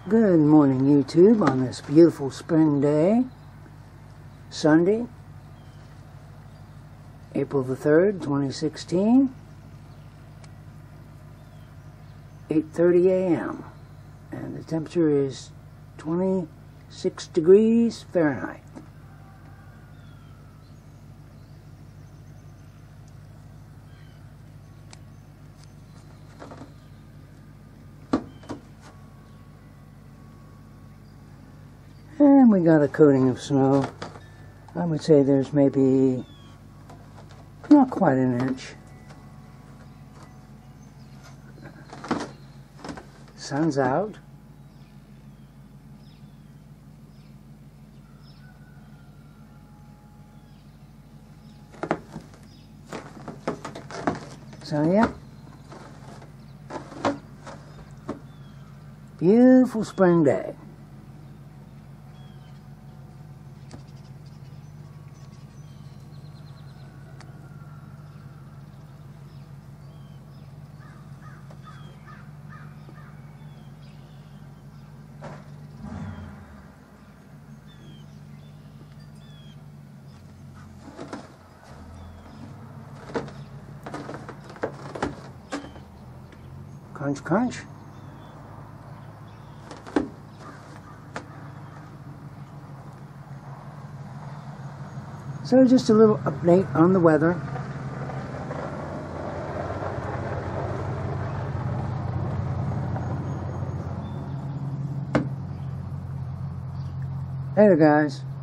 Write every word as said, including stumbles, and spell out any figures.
Good morning, YouTube, on this beautiful spring day, Sunday, April the third, twenty sixteen, eight thirty a m and the temperature is twenty-six degrees Fahrenheit. And we got a coating of snow. I would say there's maybe not quite an inch. Sun's out. So yeah, beautiful spring day. Crunch, crunch. So just a little update on the weather. Later, guys.